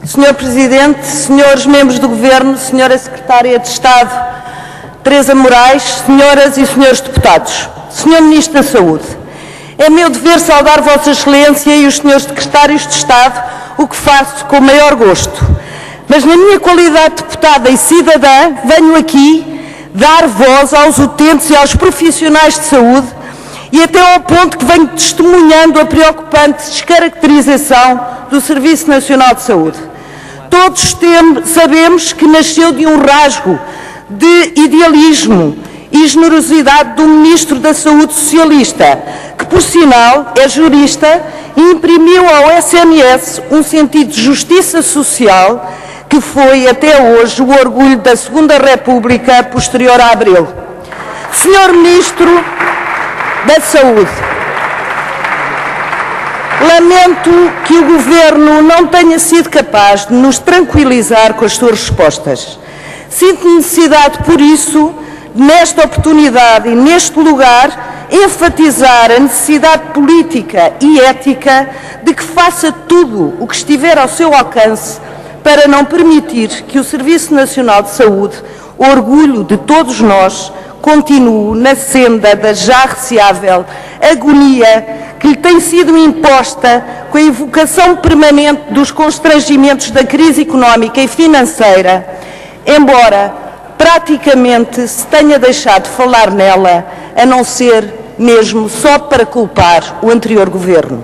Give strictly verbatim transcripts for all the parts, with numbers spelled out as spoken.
senhor Presidente, senhores membros do Governo, senhora Secretária de Estado Teresa Moraes, senhoras e senhores deputados, senhor Ministro da Saúde, é meu dever saudar Vossa Excelência e os senhores Secretários de Estado, o que faço com o maior gosto. Mas na minha qualidade de deputada e cidadã, venho aqui dar voz aos utentes e aos profissionais de saúde e até ao ponto que venho testemunhando a preocupante descaracterização do Serviço Nacional de Saúde. Todos tem, sabemos que nasceu de um rasgo de idealismo e generosidade do Ministro da Saúde socialista, que, por sinal, é jurista e imprimiu ao S N S um sentido de justiça social que foi, até hoje, o orgulho da Segunda República posterior a Abril. senhor Ministro da Saúde, lamento que o Governo não tenha sido capaz de nos tranquilizar com as suas respostas. Sinto necessidade, por isso, nesta oportunidade e neste lugar, enfatizar a necessidade política e ética de que faça tudo o que estiver ao seu alcance para não permitir que o Serviço Nacional de Saúde, orgulho de todos nós, continue na senda da já receável agonia que lhe tem sido imposta com a evocação permanente dos constrangimentos da crise económica e financeira, embora praticamente se tenha deixado de falar nela, a não ser mesmo só para culpar o anterior Governo.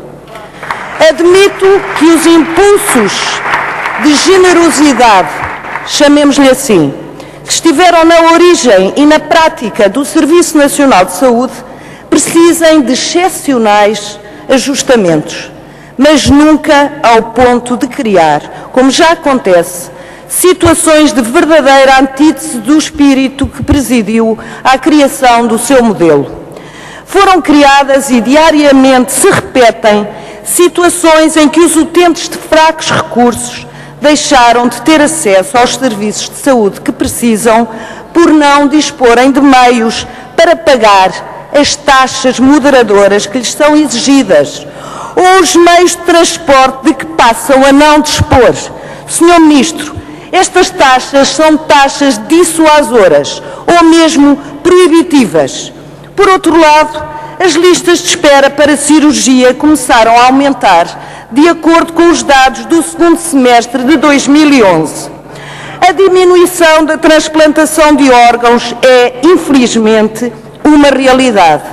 Admito que os impulsos de generosidade, chamemos-lhe assim, que estiveram na origem e na prática do Serviço Nacional de Saúde, precisem de excepcionais ajustamentos, mas nunca ao ponto de criar, como já acontece, situações de verdadeira antítese do espírito que presidiu à criação do seu modelo. Foram criadas e diariamente se repetem situações em que os utentes de fracos recursos deixaram de ter acesso aos serviços de saúde que precisam por não disporem de meios para pagar as taxas moderadoras que lhes são exigidas ou os meios de transporte de que passam a não dispor. senhor Ministro, estas taxas são taxas dissuasoras ou mesmo proibitivas. Por outro lado, as listas de espera para cirurgia começaram a aumentar de acordo com os dados do segundo semestre de dois mil e onze. A diminuição da transplantação de órgãos é, infelizmente, uma realidade.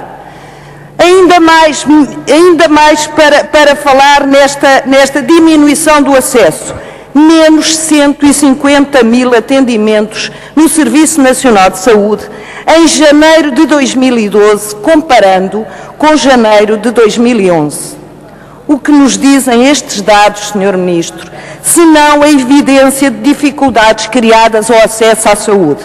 Ainda mais, ainda mais para, para falar nesta, nesta diminuição do acesso, menos cento e cinquenta mil atendimentos no Serviço Nacional de Saúde em janeiro de dois mil e doze, comparando com janeiro de dois mil e onze. O que nos dizem estes dados, senhor Ministro, senão a evidência de dificuldades criadas ao acesso à saúde?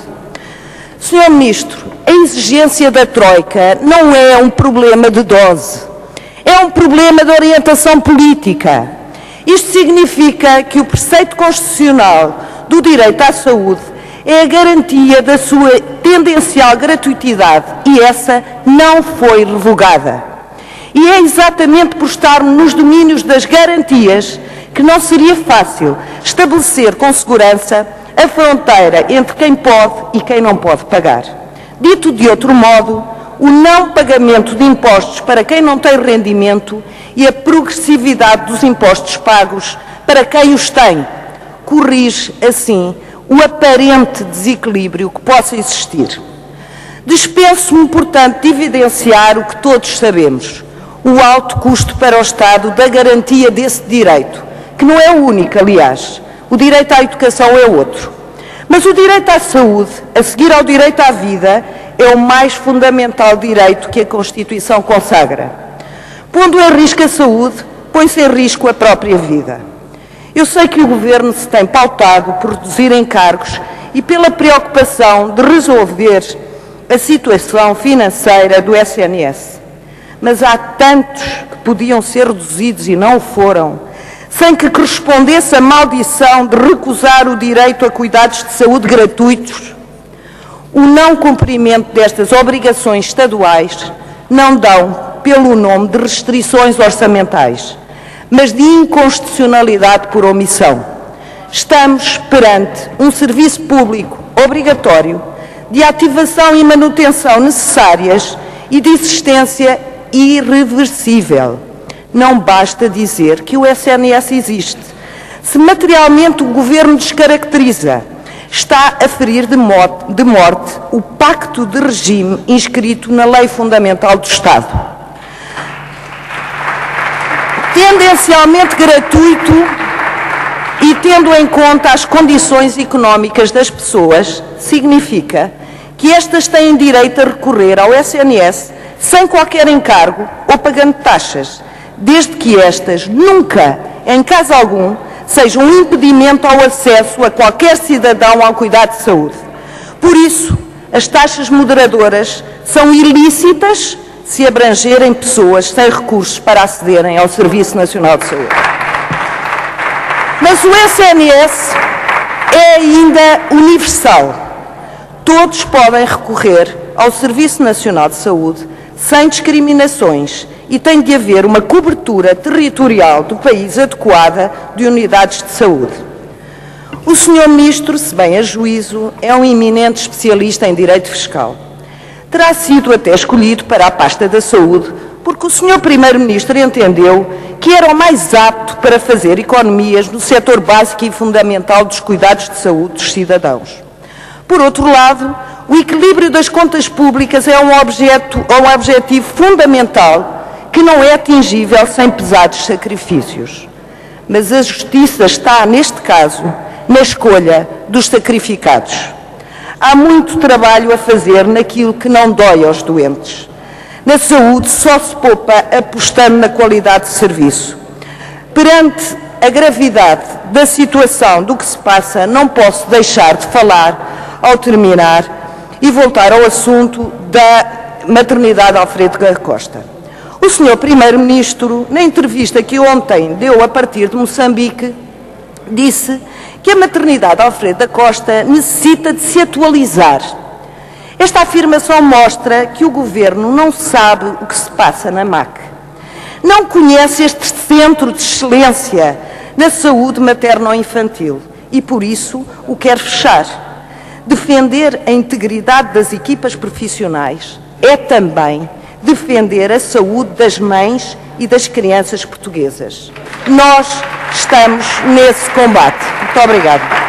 senhor Ministro, a exigência da Troika não é um problema de dose, é um problema de orientação política. Isto significa que o preceito constitucional do direito à saúde é a garantia da sua tendencial gratuitidade e essa não foi revogada. E é exatamente por estarmos nos domínios das garantias que não seria fácil estabelecer com segurança a fronteira entre quem pode e quem não pode pagar. Dito de outro modo, o não pagamento de impostos para quem não tem rendimento e a progressividade dos impostos pagos para quem os tem corrige, assim, o aparente desequilíbrio que possa existir. Dispenso-me, portanto, de evidenciar o que todos sabemos, o alto custo para o Estado da garantia desse direito, que não é o único, aliás. O direito à educação é outro. Mas o direito à saúde, a seguir ao direito à vida, é o mais fundamental direito que a Constituição consagra. Pondo em risco a saúde, põe-se em risco a própria vida. Eu sei que o Governo se tem pautado por reduzir encargos e pela preocupação de resolver a situação financeira do S N S. Mas há tantos que podiam ser reduzidos e não o foram, sem que correspondesse a maldição de recusar o direito a cuidados de saúde gratuitos. O não cumprimento destas obrigações estaduais não dão pelo nome de restrições orçamentais, mas de inconstitucionalidade por omissão. estamos perante um serviço público obrigatório de ativação e manutenção necessárias e de existência irreversível. Não basta dizer que o S N S existe. Se materialmente o Governo descaracteriza, está a ferir de morte, de morte o pacto de regime inscrito na Lei Fundamental do Estado. Tendencialmente gratuito e tendo em conta as condições económicas das pessoas, significa que estas têm direito a recorrer ao S N S sem qualquer encargo ou pagando taxas, desde que estas nunca, em caso algum, sejam um impedimento ao acesso a qualquer cidadão ao cuidado de saúde. Por isso, as taxas moderadoras são ilícitas se abrangerem pessoas sem recursos para acederem ao Serviço Nacional de Saúde. Mas o S N S é ainda universal. Todos podem recorrer ao Serviço Nacional de Saúde sem discriminações e tem de haver uma cobertura territorial do país adequada de unidades de saúde. O senhor Ministro, se bem a juízo, é um eminente especialista em direito fiscal. Terá sido até escolhido para a pasta da saúde porque o senhor Primeiro-Ministro entendeu que era o mais apto para fazer economias no setor básico e fundamental dos cuidados de saúde dos cidadãos. Por outro lado, o equilíbrio das contas públicas é um, objeto, um objetivo fundamental que não é atingível sem pesados sacrifícios. Mas a justiça está, neste caso, na escolha dos sacrificados. Há muito trabalho a fazer naquilo que não dói aos doentes. Na saúde só se poupa apostando na qualidade de serviço. Perante a gravidade da situação do que se passa, não posso deixar de falar, ao terminar, e voltar ao assunto da maternidade Alfredo da Costa. O senhor Primeiro-Ministro, na entrevista que ontem deu a partir de Moçambique, disse que a maternidade Alfredo da Costa necessita de se atualizar. Esta afirmação mostra que o Governo não sabe o que se passa na M A C. Não conhece este centro de excelência na saúde materno-infantil e, por isso, o quer fechar. Defender a integridade das equipas profissionais é também defender a saúde das mães e das crianças portuguesas. Nós estamos nesse combate. Muito obrigada.